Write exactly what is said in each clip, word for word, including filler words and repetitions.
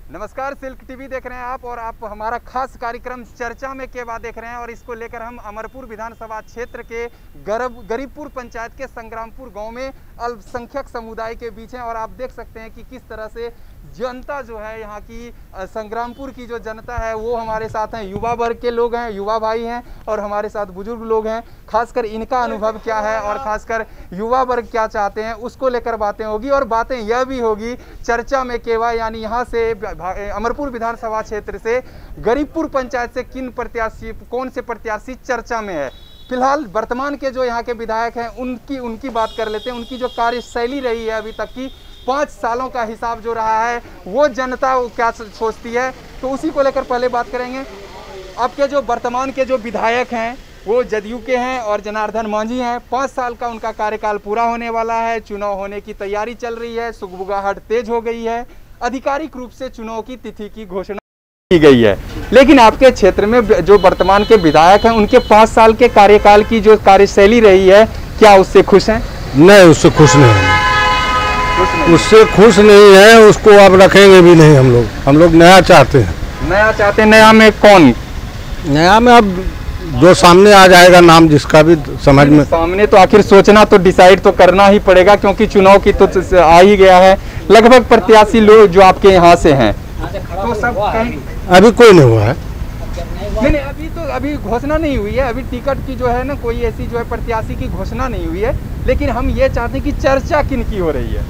नमस्कार, silk TV देख रहे हैं आप और आप हमारा खास कार्यक्रम चर्चा में के बाद देख रहे हैं और इसको लेकर हम अमरपुर विधानसभा क्षेत्र के गरब गरीबपुर पंचायत के संग्रामपुर गांव में अल्पसंख्यक समुदाय के बीच हैं और आप देख सकते हैं कि किस तरह से जनता जो है यहाँ की संग्रामपुर की जो जनता है वो हमारे साथ हैं। युवा वर्ग के लोग हैं, युवा भाई हैं और हमारे साथ बुजुर्ग लोग हैं। खासकर इनका अनुभव क्या है और खासकर युवा वर्ग क्या चाहते हैं उसको लेकर बातें होगी और बातें यह भी होगी चर्चा में केवा, यानी यहाँ से अमरपुर विधानसभा क्षेत्र से गरीबपुर पंचायत से किन प्रत्याशी कौन से प्रत्याशी चर्चा में है। फिलहाल वर्तमान के जो यहाँ के विधायक हैं उनकी उनकी बात कर लेते हैं। उनकी जो कार्यशैली रही है अभी तक की पाँच सालों का हिसाब जो रहा है वो जनता क्या सोचती है, तो उसी को लेकर पहले बात करेंगे। आपके जो वर्तमान के जो विधायक हैं वो जदयू के हैं और जनार्दन मांझी हैं। पाँच साल का उनका कार्यकाल पूरा होने वाला है, चुनाव होने की तैयारी चल रही है, सुगबुगाहट तेज हो गई है, आधिकारिक रूप से चुनाव की तिथि की घोषणा की गई है। लेकिन आपके क्षेत्र में जो वर्तमान के विधायक हैं उनके पाँच साल के कार्यकाल की जो कार्यशैली रही है, क्या उससे खुश हैं? नहीं, उससे खुश नहीं है, उससे खुश नहीं है। उसको अब रखेंगे भी नहीं हम लोग। हम लोग नया चाहते हैं। नया चाहते हैं। नया में कौन? नया में अब जो सामने आ जाएगा नाम, जिसका भी समझ में सामने, तो आखिर सोचना तो डिसाइड तो करना ही पड़ेगा क्योंकि चुनाव की तो आ ही गया है। लगभग प्रत्याशी लोग जो आपके यहाँ से हैं तो सब कहीं अभी कोई नहीं हुआ है। नहीं नहीं अभी तो अभी घोषणा नहीं हुई है। अभी टिकट की जो है ना कोई ऐसी जो है प्रत्याशी की घोषणा नहीं हुई है। लेकिन हम ये चाहते हैं कि चर्चा किन की हो रही है?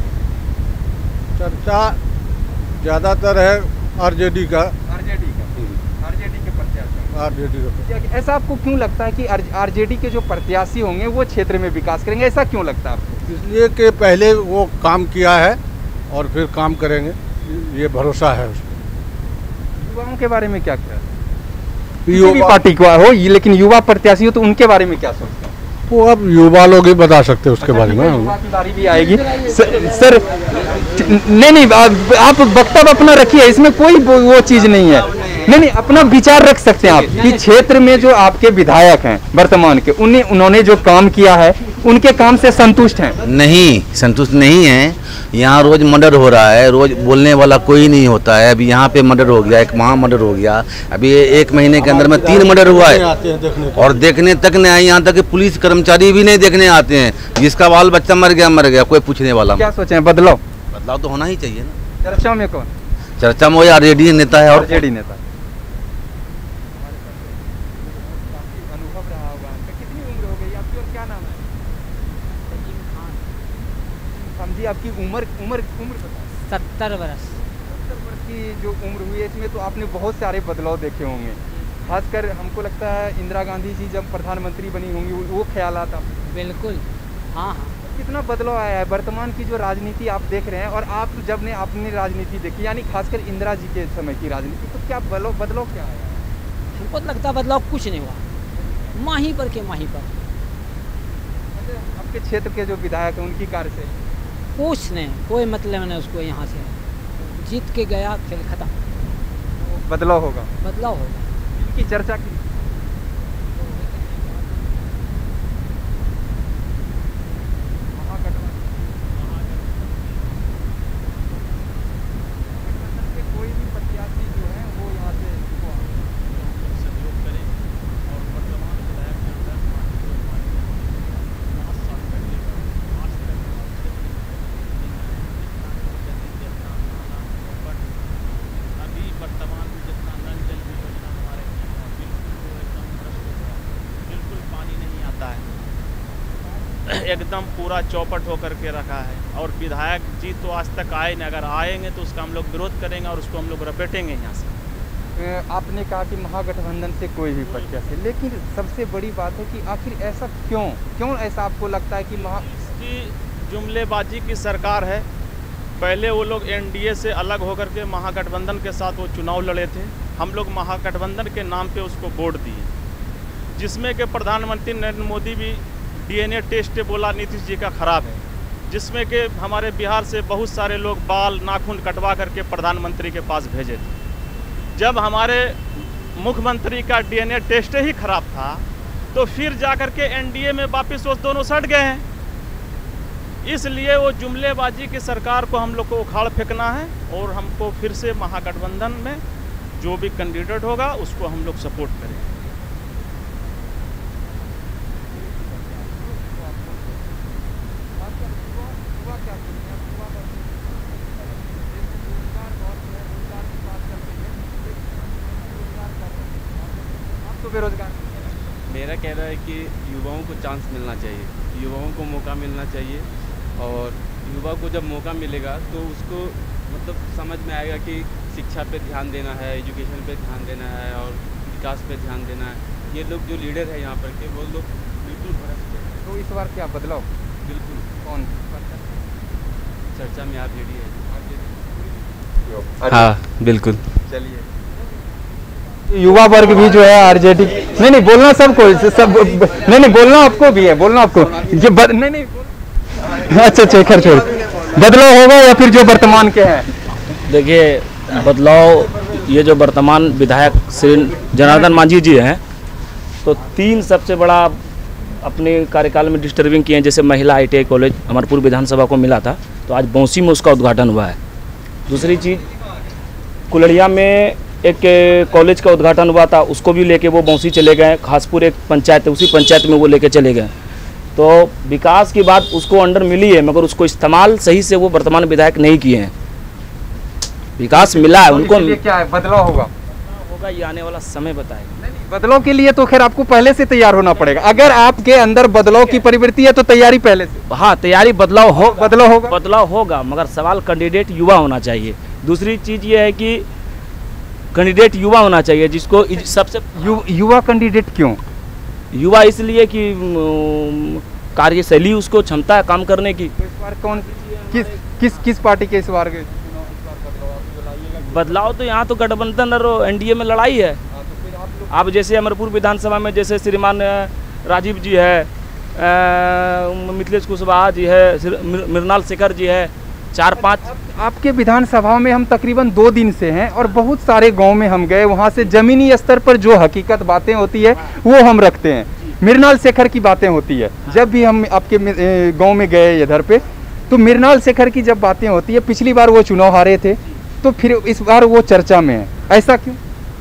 चर्चा ज्यादातर है आरजेडी का। आरजेडी का आरजेडी के प्रत्याशी आरजेडी का। ऐसा आपको क्यों लगता है कि आरजेडी के जो प्रत्याशी होंगे वो क्षेत्र में विकास करेंगे? ऐसा क्यों लगता है आपको? इसलिए कि पहले वो काम किया है और फिर काम करेंगे, ये भरोसा है उसको। युवाओं के बारे में क्या क्या युवा पार्टी का हो, लेकिन युवा प्रत्याशी हो तो उनके बारे में क्या सोचते हैं? वो अब युवा लोग ही बता सकते हैं उसके बारे में। युवा की बारी भी आएगी सर, सर नहीं नहीं आप वक्तव्य अपना रखिए, इसमें कोई वो चीज नहीं है। नहीं नहीं अपना विचार रख सकते हैं आप कि क्षेत्र में जो आपके विधायक हैं वर्तमान के, उन्हें उन्होंने जो काम किया है उनके काम से संतुष्ट हैं? नहीं, संतुष्ट नहीं है। यहाँ रोज मर्डर हो रहा है, रोज बोलने वाला कोई नहीं होता है। अभी यहाँ पे मर्डर हो गया, एक वहाँ मर्डर हो गया। अभी एक महीने के अंदर में तीन मर्डर हुआ है और देखने तक नहीं आए। यहाँ तक कि पुलिस कर्मचारी भी नहीं देखने आते हैं। जिसका बाल बच्चा मर गया मर गया, कोई पूछने वाला। क्या सोचे? बदलाव बदलाव तो होना ही चाहिए ना। चर्चा में कौन? चर्चा में वही आरजेडी नेता है और आरजेडी नेता। जी आपकी उम्र उम्र उम्र सत्तर वर्ष सत्तर वर्ष की जो उम्र हुई है इसमें तो आपने बहुत सारे बदलाव देखे होंगे। खासकर हमको लगता है इंदिरा गांधी जी जब प्रधानमंत्री बनी होंगी वो ख्याल आता। बिल्कुल, हाँ हाँ। कितना बदलाव आया है वर्तमान की जो राजनीति आप देख रहे हैं और आप जब ने आपने राजनीति देखी, यानी खासकर इंदिरा जी के समय की राजनीति, तो क्या बदलाव बदलाव क्या आया? हमको लगता बदलाव कुछ नहीं हुआ, माही पर के माही पर। आपके क्षेत्र के जो विधायक हैं उनकी कार्य से कुछ नहीं, कोई मतलब नहीं उसको। यहाँ से जीत के गया, खेल खत्म। बदलाव होगा, बदलाव होगा। इनकी चर्चा की कोई भी प्रत्याशी जो है वो यहाँ से सहयोग करें और वर्तमान विधायक के अंदर अभी वर्तमान में जितना नल जल योजना हमारे यहाँ बिल्कुल एकदम भ्रष्ट हो गया, बिल्कुल पानी नहीं आता है, एकदम पूरा चौपट होकर के रखा है। और विधायक जी तो आज तक आए नहीं, अगर आएंगे तो उसका हम लोग विरोध करेंगे और उसको हम लोग रपेटेंगे यहाँ से। आपने कहा कि महागठबंधन से कोई भी प्रत्याशी, लेकिन सबसे बड़ी बात है कि आखिर ऐसा क्यों क्यों ऐसा आपको लगता है कि महा इसकी जुमलेबाजी की सरकार है। पहले वो लोग एनडीए से अलग होकर के महागठबंधन के साथ वो चुनाव लड़े थे। हम लोग महागठबंधन के नाम पे उसको वोट दिए, जिसमें कि प्रधानमंत्री नरेंद्र मोदी भी डीएनए टेस्ट बोला नीतीश जी का खराब है, जिसमें कि हमारे बिहार से बहुत सारे लोग बाल नाखून कटवा करके प्रधानमंत्री के पास भेजे थे। जब हमारे मुख्यमंत्री का डीएनए टेस्ट ही खराब था तो फिर जाकर के एनडीए में वापस वो दोनों सट गए हैं। इसलिए वो जुमलेबाजी की सरकार को हम लोग को उखाड़ फेंकना है और हमको फिर से महागठबंधन में जो भी कैंडिडेट होगा उसको हम लोग सपोर्ट करेंगे। बेरोजगार मेरा कहना है कि युवाओं को चांस मिलना चाहिए, युवाओं को मौका मिलना चाहिए और युवा को जब मौका मिलेगा तो उसको मतलब समझ में आएगा कि शिक्षा पे ध्यान देना है, एजुकेशन पे ध्यान देना है और विकास पे ध्यान देना है। ये लोग जो लीडर है यहाँ पर के वो लोग बिल्कुल भ्रष्ट हैं। तो इस बार क्या बदलाव? बिल्कुल। कौन चर्चा में आप जेडी है? हाँ बिल्कुल। चलिए, युवा वर्ग भी जो है आरजेडी, नहीं नहीं बोलना सबको, सब नहीं नहीं बोलना आपको भी है, बोलना आपको ये बद, नहीं नहीं अच्छा अच्छा खैर छोड़, बदलाव होगा या फिर जो वर्तमान के हैं? देखिए बदलाव, ये जो वर्तमान विधायक श्री जनार्दन मांझी जी हैं तो तीन सबसे बड़ा अपने कार्यकाल में डिस्टर्बिंग किए हैं। जैसे महिला I T I college Amarpur विधानसभा को मिला था तो आज बौंसी में उसका उद्घाटन हुआ है। दूसरी चीज़, कुलड़िया में एक कॉलेज का उद्घाटन हुआ था, उसको भी लेके वो बौंसी चले गए। खासपुर एक पंचायत है, उसी पंचायत में वो लेके चले गए। तो विकास की बात उसको अंडर मिली है मगर उसको इस्तेमाल सही से वो वर्तमान विधायक नहीं किए हैं। विकास मिला है उनको, क्या है बदलाव होगा? होगा ये आने वाला समय बताएगा। बदलाव के लिए तो खैर आपको पहले से तैयार होना पड़ेगा। अगर आपके अंदर बदलाव की प्रवृत्ति है तो तैयारी पहले से। हाँ तैयारी, बदलाव हो बदलाव होगा बदलाव होगा मगर सवाल कैंडिडेट युवा होना चाहिए। दूसरी चीज़ ये है कि कैंडिडेट युवा होना चाहिए जिसको सबसे यु, युवा कैंडिडेट क्यों? युवा इसलिए कि कार्यशैली उसको क्षमता है काम करने की। तो इस बार कौन किस किस किस पार्टी के इस बार के बदलाव? तो यहाँ तो गठबंधन और एनडीए में लड़ाई है। अब जैसे अमरपुर विधानसभा में जैसे श्रीमान राजीव जी है, मिथिलेश कुशवाहा जी है, मृणाल शेखर जी है, चार पांच। आपके विधानसभा में हम तकरीबन दो दिन से हैं और बहुत सारे गांव में हम गए, वहां से जमीनी स्तर पर जो हकीकत बातें होती है वो हम रखते हैं। मृणाल शेखर की बातें होती है, जब भी हम आपके गांव में गए इधर पे तो मृणाल शेखर की जब बातें होती है, पिछली बार वो चुनाव हारे थे तो फिर इस बार वो चर्चा में है, ऐसा क्यों?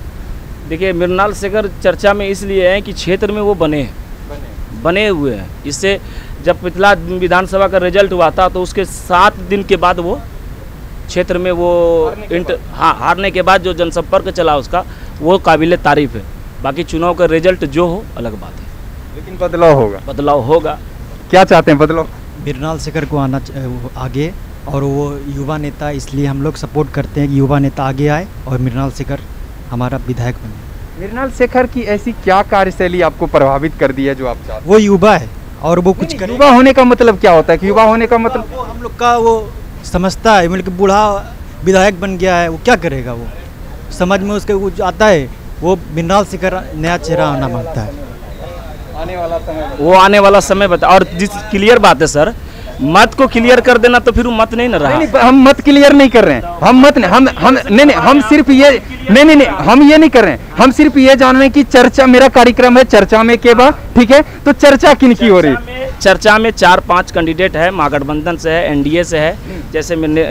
देखिए मृणाल शेखर चर्चा में इसलिए है कि क्षेत्र में वो बने बने, बने हुए हैं। इससे जब पिछला विधानसभा का रिजल्ट हुआ था तो उसके सात दिन के बाद वो क्षेत्र में वो इंटर हाँ हारने के बाद जो जनसंपर्क चला उसका वो काबिले तारीफ है। बाकी चुनाव का रिजल्ट जो हो अलग बात है, लेकिन बदलाव होगा। बदलाव होगा। क्या चाहते हैं बदलाव? मृणाल शेखर को आना आगे, और वो युवा नेता, इसलिए हम लोग सपोर्ट करते हैं कि युवा नेता आगे आए और मृणाल शेखर हमारा विधायक बने। मृणाल शेखर की ऐसी क्या कार्यशैली आपको प्रभावित कर दी है जो आप चाहते हैं? वो युवा है और वो कुछ करे। युवा होने का मतलब क्या होता है कि युवा होने का मतलब वो हम लोग का वो समझता है, मतलब बूढ़ा विधायक बन गया है, वो क्या करेगा? वो समझ में उसके कुछ आता है, वो मृणाल शेखर नया चेहरा आना मांगता है। आने वाला समय वो आने वाला समय बता। और जिस क्लियर बात है सर, मत को क्लियर कर देना तो फिर वो मत नहीं ना रहा। नहीं, नहीं, हम मत क्लियर नहीं कर रहे हैं, हम मत हम हम नहीं नहीं हम सिर्फ ये नहीं नहीं नहीं हम ये नहीं कर रहे हैं, हम सिर्फ ये जान रहे हैं कि चर्चा, मेरा कार्यक्रम है चर्चा में के बाद, ठीक है? तो चर्चा किन की हो रही है? चर्चा में चार पांच कैंडिडेट है, महागठबंधन से है, एनडीए से है, जैसे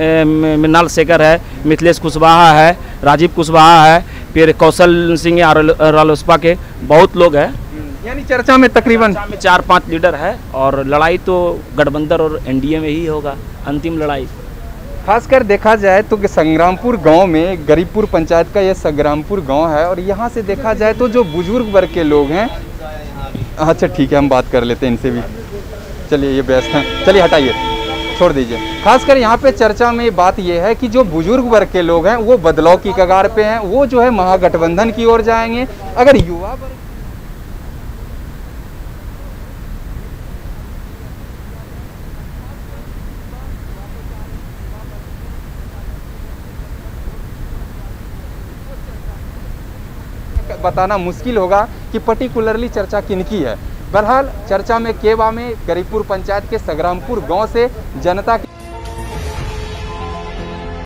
मृणाल शेखर है, मिथिलेश कुशवाहा है, राजीव कुशवाहा है, फिर कौशल सिंह रालोसपा के बहुत लोग हैं। यानी चर्चा में तकरीबन में चार पांच लीडर है और लड़ाई तो गठबंधन और एनडीए में ही होगा, अंतिम लड़ाई। खासकर देखा जाए तो संग्रामपुर गांव में, गरीबपुर पंचायत का ये संग्रामपुर गांव है और यहाँ से देखा जाए तो जो बुजुर्ग वर्ग के लोग हैं, अच्छा ठीक है हम बात कर लेते हैं इनसे भी। चलिए ये व्यस्त हैं, चलिए हटाइए, छोड़ दीजिए। खासकर यहाँ पे चर्चा में बात ये है कि जो बुजुर्ग वर्ग के लोग हैं वो बदलाव की कगार पे हैं, वो जो है महागठबंधन की ओर जाएंगे। अगर युवा वर्ग बताना मुश्किल होगा कि पर्टिकुलरली चर्चा किनकी है। बहरहाल चर्चा में केवा में गरीबपुर पंचायत के संग्रामपुर गांव से जनता की